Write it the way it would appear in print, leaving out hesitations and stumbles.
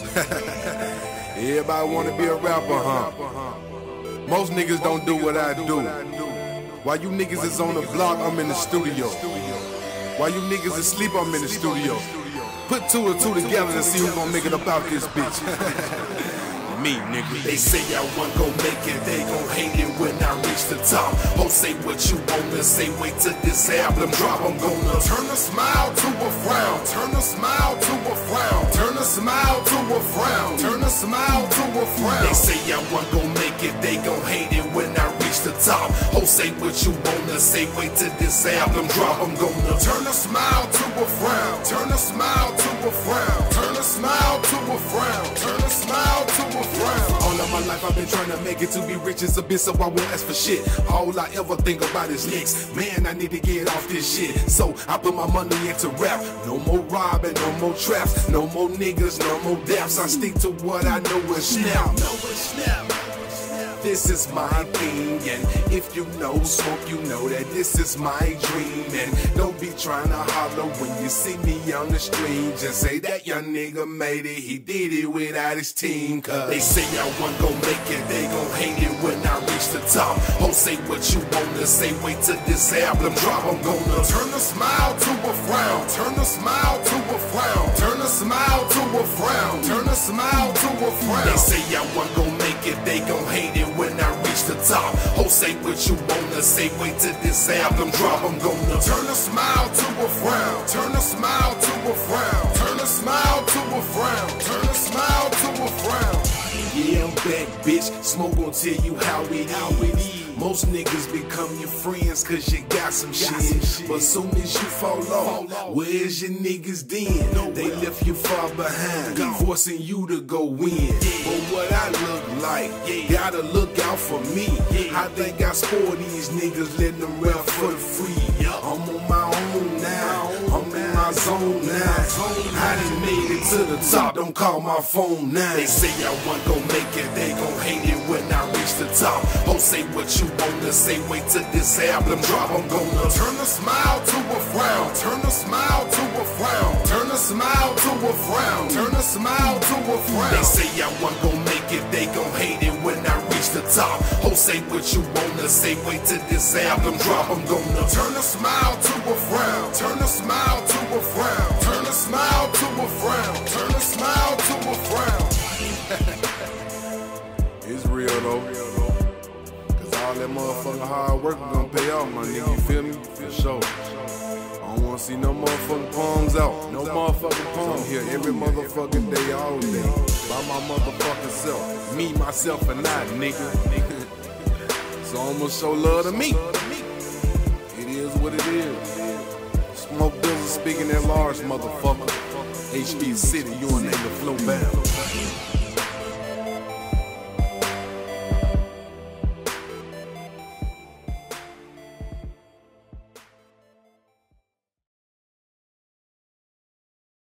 Everybody wanna be a rapper, huh? Most niggas don't do what I do. While you niggas is on the block, I'm in the studio. While you niggas is asleep, I'm in the studio. Put two and two together and see who's gonna make it up out this bitch. Me, nigga. They say I wasn't gon' make it, they gon' hate it when I reach the top. Oh, say what you wanna say, wait till this album drop. I'm gonna turn a smile to a frown, turn a smile to a frown, turn a smile to a frown, turn a smile to a frown. They say I wasn't gon' make it, they gon' hate it when I reach the top. Oh, say what you wanna say, wait till this album drop. I'm gonna turn a smile to a frown, turn a smile to a frown, turn a smile to a frown, turn a smile to a frown. All of my life I've been trying to make it to be rich as a bitch, so I won't ask for shit. All I ever think about is next. Man, I need to get off this shit, so I put my money into rap. No more robbing, no more traps, no more niggas, no more daps. I stick to what I know and snap. This is my thing, and if you know smoke, you know that this is my dream. And don't be trying to holler when you see me on the stream. Just say that young nigga made it, he did it without his team. Cause they say I wasn't gon' make it, they gon' hate it when I reach the top. Oh, say what you wanna say, wait till this album drop. I'm gonna turn a smile to a frown, turn a smile to a frown, turn a smile to a frown, turn a smile to a frown. They say I wasn't gon' make it, they gon' hate it when I reach the top. Oh, say what you wanna say, wait till this album drop. I'm gonna turn a smile to a frown, turn a smile to a frown, turn a smile to a frown, turn a smile to a frown. Yeah, I'm back, bitch. Smoke gon' tell you how it is. Most niggas become your friends cause you got some shit. But soon as you fall off, where's your niggas then? They left you far behind, forcing you to go win. But what I look like, gotta look out for me. I think I spoil these niggas, letting them rap for the free. I'm on my own now, I'm in my zone now. I done made it to the top, don't call my phone now. They say I wasn't gon' make it, they gon' hate it when I reach the top. Oh, say what you wanna say, wait till this album drop. I'm gonna turn a smile to a frown, turn a smile to a frown, turn a smile to a frown, turn a smile to a frown. They say I wasn't gon' make it, they gon' hate it when I reach the top. Oh, say what you wanna say, wait till this album drop. I'm gonna turn a smile to a frown, turn a smile to a frown, turn a smile to a frown, turn a smile to a frown. It's real though. All that motherfucking hard work gonna pay off, my nigga, you feel me? For sure. I don't wanna see no motherfucking palms out. No motherfucking palms. I'm here every motherfucking day, all day. By my motherfucking self. Me, myself, and I, nigga. So I'ma show love to me. It is what it is. Smoke Bills speaking at large, motherfucker. HB City, you and name the flow band.